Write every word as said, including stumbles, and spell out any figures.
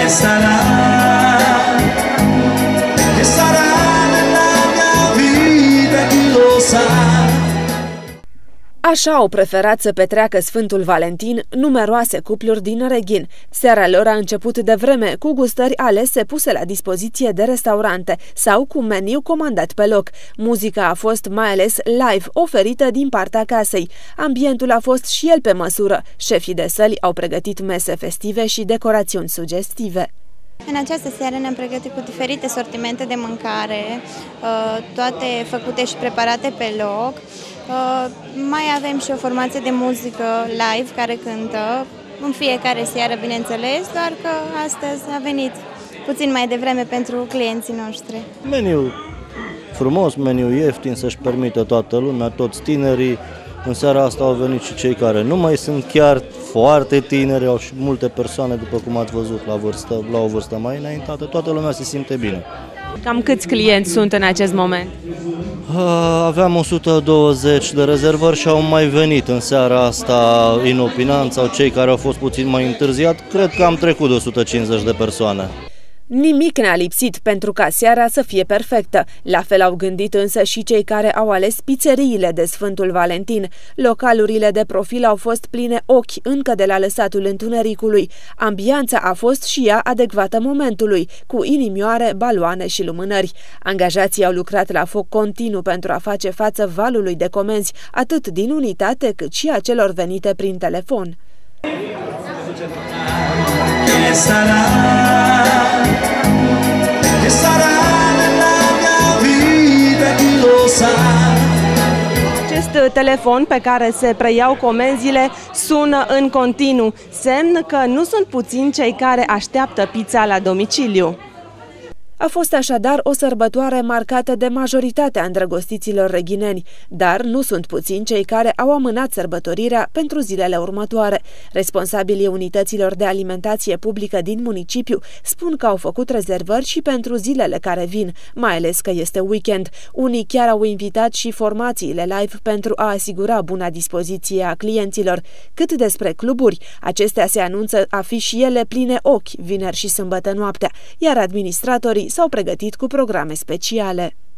sarà, che sarà nella mia vita, chi lo sa. Așa au preferat să petreacă Sfântul Valentin numeroase cupluri din Reghin. Seara lor a început de vreme cu gustări alese puse la dispoziție de restaurante sau cu meniu comandat pe loc. Muzica a fost mai ales live, oferită din partea casei. Ambientul a fost și el pe măsură. Șefii de săli au pregătit mese festive și decorațiuni sugestive. În această seară ne-am pregătit cu diferite sortimente de mâncare, toate făcute și preparate pe loc. Mai avem și o formație de muzică live care cântă în fiecare seară, bineînțeles, doar că astăzi a venit puțin mai devreme pentru clienții noștri. Meniu frumos, meniu ieftin, să-și permită toată lumea, toți tinerii. În seara asta au venit și cei care nu mai sunt chiar foarte tineri, au și multe persoane, după cum ați văzut, la, vârstă, la o vârstă mai înaintată. Toată lumea se simte bine. Cam câți clienți sunt în acest moment? Aveam o sută douăzeci de rezervări și au mai venit în seara asta inopinanți sau cei care au fost puțin mai întârziat. Cred că am trecut de o sută cincizeci de persoane. Nimic n-a lipsit pentru ca seara să fie perfectă. La fel au gândit însă și cei care au ales pizzeriile de Sfântul Valentin. Localurile de profil au fost pline ochi încă de la lăsatul întunericului. Ambianța a fost și ea adecvată momentului, cu inimioare, baloane și lumânări. Angajații au lucrat la foc continuu pentru a face față valului de comenzi, atât din unitate cât și a celor venite prin telefon. Che sarà, che sarà nella mia vita, chi lo sa. Acest telefon pe care se preiau comenzile sună în continuu, semn că nu sunt puțini cei care așteaptă pizza la domiciliu. A fost așadar o sărbătoare marcată de majoritatea îndrăgostiților reghineni, dar nu sunt puțini cei care au amânat sărbătorirea pentru zilele următoare. Responsabilii unităților de alimentație publică din municipiu spun că au făcut rezervări și pentru zilele care vin, mai ales că este weekend. Unii chiar au invitat și formațiile live pentru a asigura buna dispoziție a clienților. Cât despre cluburi, acestea se anunță a fi și ele pline ochi vineri și sâmbătă noaptea, iar administratorii s-au pregătit cu programe speciale.